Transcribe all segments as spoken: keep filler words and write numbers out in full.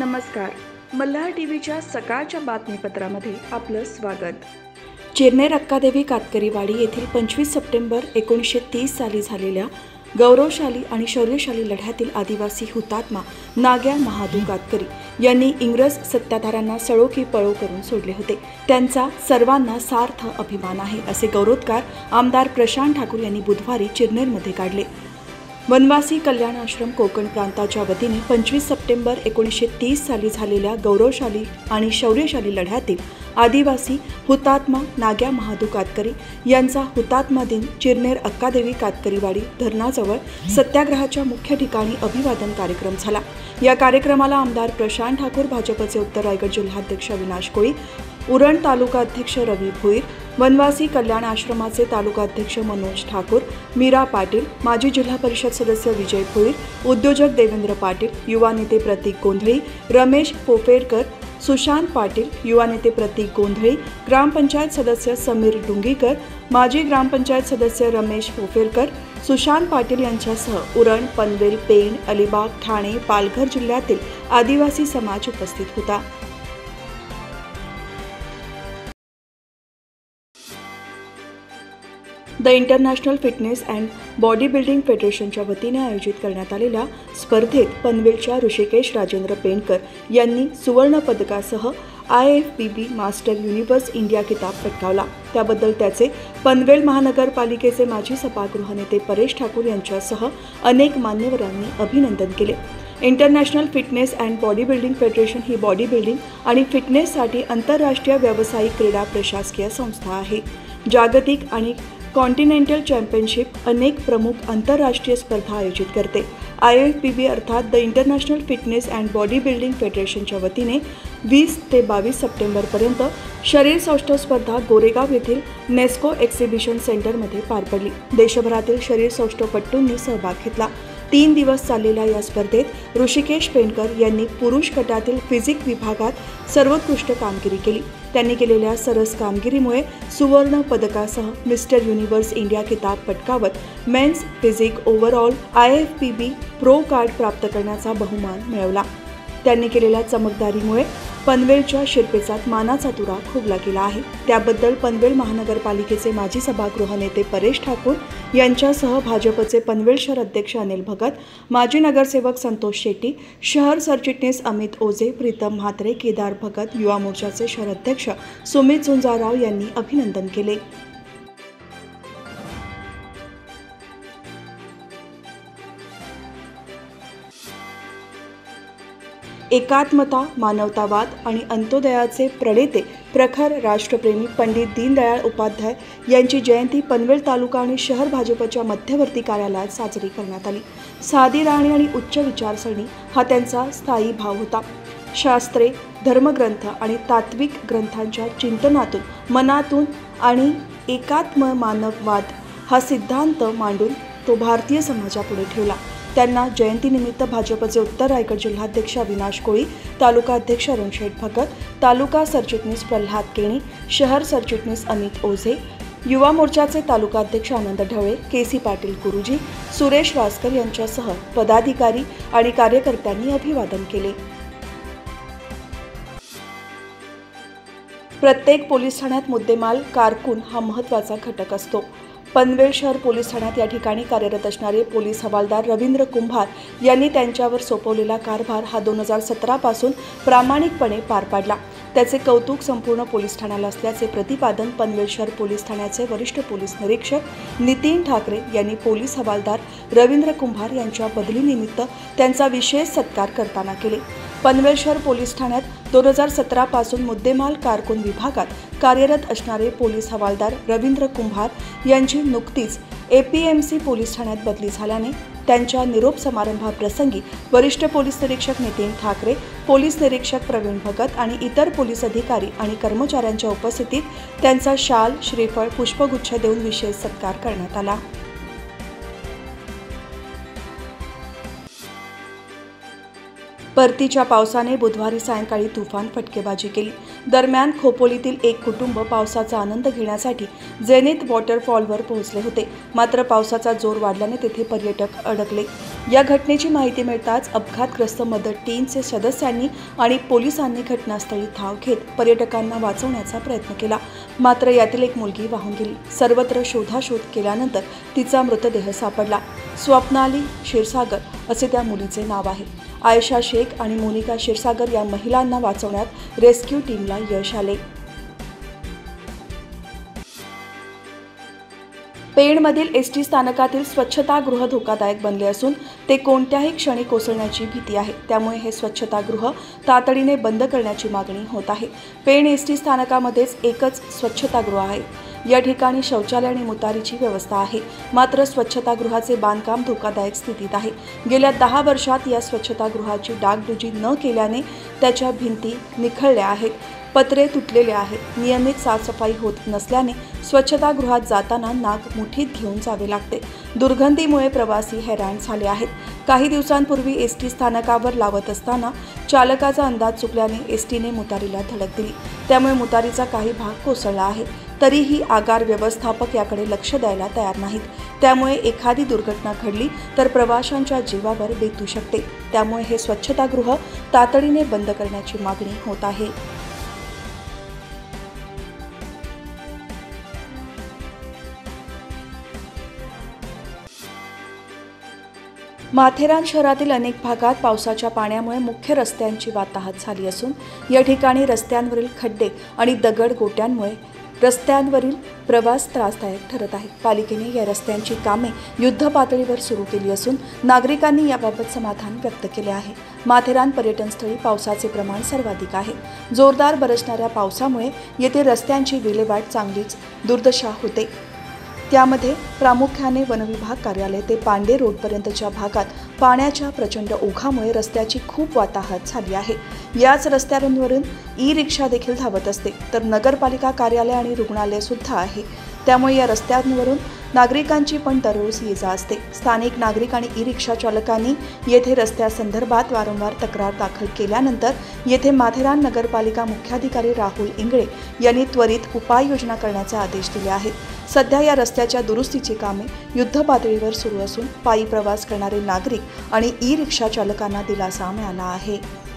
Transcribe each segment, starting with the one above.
नमस्कार. मल्हार टीव्हीच्या सकाळच्या बातमीपत्रामध्ये आपलं स्वागत. चिरनेर अक्कादेवी कातकरीवाडी येथील पंचवीस सप्टेंबर एकोणीसशे तीस साली झालेल्या गौरवशाली आणि शौर्यशाली लढ्यातील आदिवासी हुतात्मा नाग्या महादू कातकरी यांनी इंग्रज सत्ताधाऱ्यांना सळो की पळो करून सोडले होते. त्यांचा सर्वांना सार्थ अभिमान आहे, असे गौरवोद्गार आमदार प्रशांत ठाकूर यांनी बुधवारी चिरनेरमध्ये काढले. वनवासी कल्याण आश्रम कोकण प्रांताच्या वतीने पंचवीस सप्टेंबर एकोणीसशे तीस साली झालेल्या गौरवशाली आणि शौर्यशाली लढ्यातील आदिवासी हुतात्मा नाग्या महादू कातकरी यांचा हुतात्मा दिन चिरनेर अक्कादेवी कातकरीवाडी धरणाजवळ सत्याग्रहाच्या मुख्य ठिकाणी अभिवादन कार्यक्रम झाला. या कार्यक्रमाला आमदार प्रशांत ठाकूर, भाजपचे उत्तर रायगड जिल्हाध्यक्ष अविनाश कोळी, उरण तालुका अध्यक्ष रवी भोईर, वनवासी कल्याण आश्रमाचे तालुका अध्यक्ष मनोज ठाकूर, मीरा पाटील, माजी जिल्हा परिषद सदस्य विजय भोईर, उद्योजक देवेंद्र पाटील, युवा नेते प्रतीक गोंधळी, रमेश पोपेरकर, सुशांत पाटील, युवा नेते प्रतीक गोंधळी, ग्रामपंचायत सदस्य समीर डुंगीकर, माजी ग्रामपंचायत सदस्य रमेश पोपेरकर, सुशांत पाटील यांच्यासह उरण, पनवेल, पेण, अलिबाग, ठाणे, पालघर जिल्ह्यातील आदिवासी समाज उपस्थित होता. The international fitness and body building फेडरेशनच्या वतीने आयोजित करण्यात आलेल्या स्पर्धेत पनवेलच्या ऋषिकेश राजेंद्र पेंडकर यांनी सुवर्ण पदकासह I F B B master universe India किताब पटकावला. त्याबद्दल त्याचे पनवेल महानगरपालिकेचे माजी सभागृह नेते परेश ठाकूर यांच्यासह अनेक मान्यवरांनी अभिनंदन केले. International fitness and body building federation ही बॉडी बिल्डिंग आणि फिटनेससाठी आंतरराष्ट्रीय व्यावसायिक क्रीडा प्रशासकीय संस्था आहे. जागतिक आणि कॉन्टिनेंटल चॅम्पियनशिप अनेक प्रमुख आंतरराष्ट्रीय स्पर्धा आयोजित करते. आय एफ बी बी अर्थात the international fitness and body building फेडरेशनच्या वतीने वीस ते बावीस सप्टेंबरपर्यंत शरीर सौष्ठव स्पर्धा गोरेगाव येथील नेस्को एक्झिबिशन सेंटरमध्ये पार पडली. देशभरातील शरीर सौष्ठवपटूंनी सहभाग घेतला. तीन दिवस चाललेल्या या स्पर्धेत ऋषिकेश पेंडकर यांनी पुरुष गटातील फिजिक विभागात सर्वोत्कृष्ट कामगिरी केली. त्यांनी केलेल्या सरस कामगिरीमुळे सुवर्ण पदकासह मिस्टर युनिव्हर्स इंडिया किताब पटकावत men's physique overall I F B B pro card प्राप्त करण्याचा बहुमान मिळवला. त्यांनी केलेल्या चमकदारीमुळे पनवेलच्या शिरपेचात मानाचा तुरा खोवला गेला आहे. त्याबद्दल पनवेल महानगरपालिकेचे माजी सभागृह नेते परेश ठाकूर यांच्यासह भाजपचे पनवेल शहर अध्यक्ष अनिल भगत, माजी नगरसेवक संतोष शेट्टी, शहर सरचिटणीस अमित ओझे, प्रीतम म्हात्रे, केदार भगत, युवा मोर्चाचे शहर अध्यक्ष सुमित झुंजारराव यांनी अभिनंदन केले. एकात्मता, मानवतावाद आणि अंत्योदयाचे प्रणेते प्रखर राष्ट्रप्रेमी पंडित दीनदयाळ उपाध्याय यांची जयंती पनवेल तालुका आणि शहर भाजपच्या मध्यवर्ती कार्यालयात साजरी करण्यात आली. साधी राहणी आणि उच्च विचारसरणी हा त्यांचा स्थायी भाव होता. शास्त्रे, धर्मग्रंथ आणि तात्विक ग्रंथांच्या चिंतनातून, मनातून आणि एकात्म मानववाद हा सिद्धांत मांडून तो भारतीय समाजापुढे ठेवला. त्यांना जयंतीनिमित्त भाजपचे उत्तर रायगड जिल्हाध्यक्ष अविनाश कोळी, तालुका अध्यक्ष रणशेठ भगत, तालुका सरचिटणीस प्रल्हाद केणी, शहर सरचिटणीस अमित ओझे, युवा मोर्चाचे तालुका अध्यक्ष आनंद ढवळे, के सी पाटील गुरुजी, सुरेश वासकर यांच्यासह पदाधिकारी आणि कार्यकर्त्यांनी अभिवादन केले. प्रत्येक पोलीस ठाण्यात मुद्देमाल कारकून हा महत्त्वाचा घटक असतो. पनवेल शहर पोलीस ठाण्यात या ठिकाणी कार्यरत असणारे पोलीस हवालदार रवींद्र कुंभार यांनी त्यांच्यावर सोपवलेला कारभार हा दोन हजार सतरा पासून प्रामाणिकपणे पार पाडला. त्याचे कौतुक संपूर्ण पोलीस ठाण्याला असल्याचे प्रतिपादन पनवेल शहर पोलीस ठाण्याचे वरिष्ठ पोलीस निरीक्षक नितीन ठाकरे यांनी पोलीस हवालदार रवींद्र कुंभार यांच्या बदलीनिमित्त त्यांचा विशेष सत्कार करताना केले. पनवेल शहर पोलीस ठाण्यात दोन हजार सतरा पासून मुद्देमाल कारकून विभागात कार्यरत असणारे पोलीस हवालदार रवींद्र कुंभार यांची नुकतीच A P M C police ठाण्यात बदली झाल्याने त्यांच्या निरोप समारंभाप्रसंगी वरिष्ठ पोलीस निरीक्षक नितीन ठाकरे, पोलीस निरीक्षक प्रवीण भगत आणि इतर पोलीस अधिकारी आणि कर्मचाऱ्यांच्या उपस्थितीत त्यांचा शाल, श्रीफळ, पुष्पगुच्छ देऊन विशेष सत्कार करण्यात आला. परतीच्या पावसाने बुधवारी सायंकाळी तुफान फटकेबाजी केली. दरम्यान खोपोलीतील एक कुटुंब पावसाचा आनंद घेण्यासाठी जेनिथ वॉटरफॉलवर पोहोचले होते. मात्र पावसाचा जोर वाढल्याने तेथे पर्यटक अडकले. या घटनेची माहिती मिळताच अपघातग्रस्त मदत टीमचे सदस्यांनी आणि पोलिसांनी घटनास्थळी धाव घेत पर्यटकांना वाचवण्याचा प्रयत्न केला. मात्र यातील एक मुलगी वाहून गेली. सर्वत्र शोधाशोध केल्यानंतर तिचा मृतदेह सापडला. स्वप्नाली क्षीरसागर असे त्या मुलीचे नाव आहे. आयशा शेख आणि मोनिका क्षीरसागर या महिलांना वाचवण्यात रेस्क्यू टीमला यश आले. पेणमधील एस टी स्थानकातील स्वच्छतागृह धोकादायक बनले असून ते कोणत्याही क्षणी कोसळण्याची भीती आहे. त्यामुळे हे स्वच्छतागृह तातडीने बंद करण्याची मागणी होत आहे. पेण एस टी स्थानकामध्येच एकच स्वच्छतागृह आहे. या ठिकाणी शौचालय आणि मुतारीची व्यवस्था आहे. मात्र स्वच्छतागृहाचे बांधकाम धोकादायक स्थितीत आहे. गेल्या दहा वर्षात या स्वच्छतागृहाची डागडुजी न केल्याने त्याच्या भिंती निखळल्या आहेत, पत्रे तुटलेले आहेत. नियमित साफसफाई होत नसल्याने स्वच्छतागृहात जाताना नाक मुठीत घेऊन जावे लागते. दुर्गंधीमुळे प्रवासी हैराण झाले आहेत. काही दिवसांपूर्वी एस टी स्थानकावर लावत असताना चालकाचा अंदाज चुकल्याने एस टीने मुतारीला धडक दिली. त्यामुळे मुतारीचा काही भाग कोसळला आहे. तरीही आगार व्यवस्थापक याकडे लक्ष द्यायला तयार नाहीत. त्यामुळे एखादी दुर्घटना घडली तर प्रवाशांच्या जीवावर बेतू शकते. त्यामुळे हे स्वच्छतागृह तातडीने बंद करण्याची मागणी होत आहे. माथेरान शहरातील अनेक भागात पावसाच्या पाण्यामुळे मुख्य रस्त्यांची वाताहत झाली असून या ठिकाणी रस्त्यांवरील खड्डे आणि दगड गोट्यांमुळे रस्त्यांवरील प्रवास त्रासदायक ठरत आहे. पालिकेने या रस्त्यांची कामे युद्ध पातळीवर सुरू केली असून नागरिकांनी याबाबत समाधान व्यक्त केले आहे. माथेरान पर्यटनस्थळी पावसाचे प्रमाण सर्वाधिक आहे. जोरदार बरसणाऱ्या पावसामुळे येथे रस्त्यांची विल्हेवाट चांगलीच दुर्दशा होते. त्यामध्ये प्रामुख्याने वनविभाग कार्यालय ते पांडे रोडपर्यंतच्या भागात पाण्याच्या प्रचंड ओघामुळे रस्त्याची खूप वाताहत झाली आहे. याच रस्त्यांवरून ई रिक्षा देखील धावत असते, तर नगरपालिका कार्यालय आणि रुग्णालय सुद्धा आहे. त्यामुळे या रस्त्यांवरून नागरिकांची पण दररोज ये-जा असते. स्थानिक नागरिक आणि ई रिक्षा चालकांनी येथे रस्त्यासंदर्भात वारंवार तक्रार दाखल केल्यानंतर येथे माथेरान नगरपालिका मुख्याधिकारी राहुल इंगळे यांनी त्वरित उपाययोजना करण्याचे आदेश दिले आहेत. सध्या या रस्त्याच्या दुरुस्तीची कामे युद्ध पातळीवर सुरू असून पायी प्रवास करणारे नागरिक आणि ई रिक्षा चालकांना दिलासा मिळाला आहे.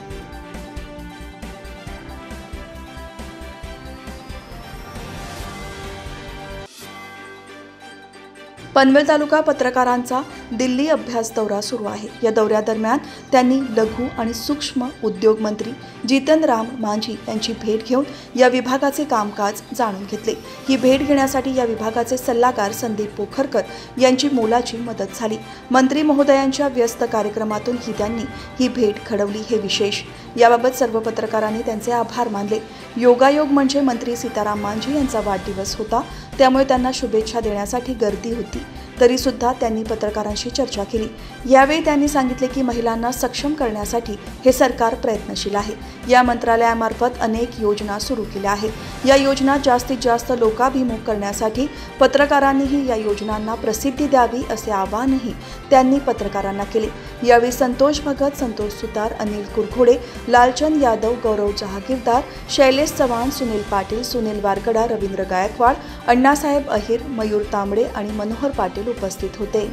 पनवेल तालुका पत्रकारांचा दिल्ली अभ्यास दौरा सुरू आहे. या दौऱ्यादरम्यान त्यांनी लघु आणि सूक्ष्म उद्योग मंत्री जितन राम मांझी यांची भेट घेऊन या विभागाचे कामकाज जाणून घेतले. ही भेट घेण्यासाठी या विभागाचे सल्लागार संदीप पोखरकर यांची मोलाची मदत झाली. मंत्री महोदयांच्या व्यस्त कार्यक्रमातून ही त्यांनी ही भेट घडवली हे विशेष. याबाबत सर्व पत्रकारांनी त्यांचे आभार मानले. योगायोग म्हणजे मंत्री सीताराम मांझी यांचा वाढदिवस होता, त्यामुळे त्यांना शुभेच्छा देण्यासाठी गर्दी होती. तरी सुद्धा त्यांनी पत्रकारांशी चर्चा केली. यावेळी त्यांनी सांगितले की महिलांना सक्षम करण्यासाठी हे सरकार प्रयत्नशील आहे. या मंत्रालयामार्फत अनेक योजना सुरू केल्या आहेत. या योजना जास्तीत जास्त लोकाभिमुख करण्यासाठी पत्रकारांनीही या योजनांना प्रसिद्धी द्यावी असे आवाहनही त्यांनी पत्रकारांना केले. यावेळी संतोष भगत, संतोष सुतार, अनिल कुरघोडे, लालचंद यादव, गौरव जहागीरदार, शैलेश चव्हाण, सुनील पाटील, सुनील वारकडा, रवींद्र गायकवाड, अण्णासाहेब अहिर, मयूर तांबडे आणि मनोहर पाटील उपस्थित होते.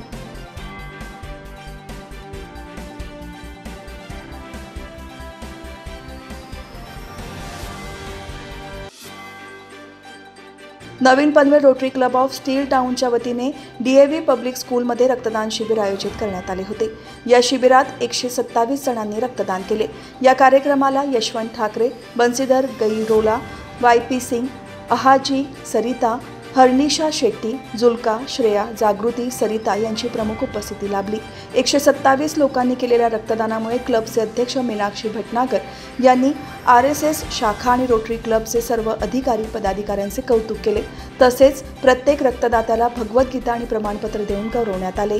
नवीन Panvel rotary club of steel टाउनच्या वतीने डीएव्ही पब्लिक स्कूलमध्ये रक्तदान शिबिर आयोजित करण्यात आले होते. या शिबिरात एकशे सत्तावीस जणांनी रक्तदान केले. या कार्यक्रमाला यशवंत ठाकरे, बंसीधर गैरोला, वाय पी सिंग, अहाजी सरिता, हर्निशा शेट्टी, जुल्का, श्रेया, जागृती, सरिता यांची प्रमुख उपस्थिती लाभली. एकशे सत्तावीस लोकांनी केलेल्या रक्तदानामुळे क्लबचे अध्यक्ष मीनाक्षी भटनागर यांनी आर एस एस शाखा आणि रोटरी क्लबचे सर्व अधिकारी पदाधिकाऱ्यांचे कौतुक केले. तसेच प्रत्येक रक्तदात्याला भगवद्गीता आणि प्रमाणपत्र देऊन गौरवण्यात आले.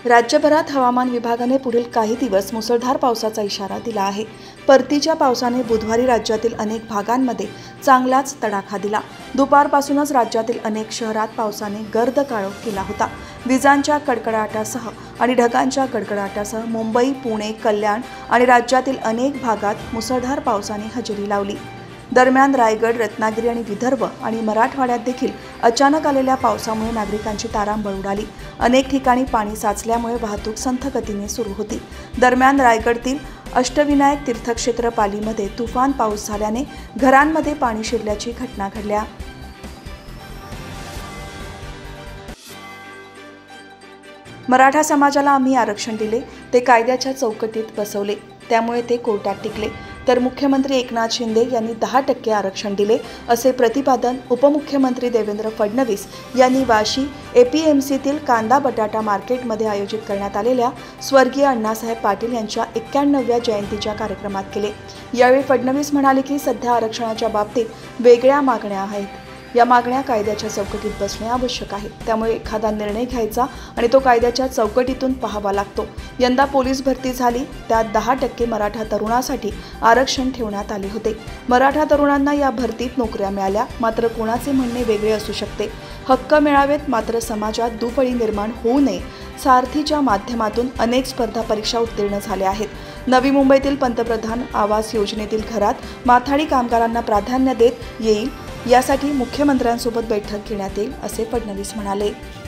राज्यभरात हवामान विभागाने पुढील काही दिवस मुसळधार पावसाचा इशारा दिला आहे। परतीच्या पावसाने बुधवारी राज्यातील अनेक भागांमध्ये चांगलाच तडाखा दिला। दुपारपासूनच राज्यातील अनेक शहरात पावसाने गर्द काळोख केला होता। विजांच्या कडकडाटासह आणि ढगांच्या कडकडाटासह मुंबई, पुणे, कल्याण आणि राज्यातील अनेक भागात मुसळधार पावसाने हजेरी लावली। दरम्यान रायगड, रत्नागिरी आणि विदर्भ आणि मराठवाड्यात देखील अचानक आलेल्या पावसामुळे नागरिकांची तारांबळ उडाली। अनेक ठिकाणी पाणी साचल्यामुळे वाहतूक संथ गतीने सुरू होती। दरम्यान रायगडतील अष्टविनायक तीर्थक्षेत्र पालीमध्ये तुफान पाऊस झाल्याने घरांमध्ये पाणी शिरल्याची घटना घडल्या। मराठा समाजाला आम्ही आरक्षण दिले, ते कायद्याच्या चौकटीत बसवले, त्यामुळे ते कोर्टात टिकले, तर मुख्यमंत्री एकनाथ शिंदे यांनी दहा टक्के आरक्षण दिले, असे प्रतिपादन उपमुख्यमंत्री देवेंद्र फडणवीस यांनी वाशी एपीएमसीतील कांदा बटाटा मार्केटमध्ये आयोजित करण्यात आलेल्या स्वर्गीय अण्णासाहेब पाटील यांच्या एक्क्याण्णव्या जयंतीच्या कार्यक्रमात केले। यावेळी फडणवीस म्हणाले की सध्या आरक्षणाच्या बाबतीत वेगळ्या मागण्या आहेत। या मागण्या कायद्याच्या चौकटीत बसणे आवश्यक आहे, त्यामुळे एखादा निर्णय घ्यायचा आणि तो कायद्याच्या चौकटीतून पाहावा लागतो। यंदा पोलीस भरती झाली, त्यात दहा टक्के मराठा तरुणासाठी आरक्षण ठेवण्यात आले होते। मराठा तरुणांना या भरतीत नोकऱ्या मिळाल्या, मात्र कोणाचे म्हणणे वेगळे असू शकते। हक्क मिळावेत, मात्र समाजात दुफळी निर्माण होऊ नये, सारथीच्या माध्यमातून अनेक स्पर्धा परीक्षा उत्तीर्ण झाल्या आहेत। नवी मुंबईतील पंतप्रधान आवास योजनेतील घरात माथाडी कामगारांना प्राधान्य देत येईल, यासाठी मुख्यमंत्र्यांसोबत बैठक घेण्यात येईल, असे फडणवीस म्हणाले।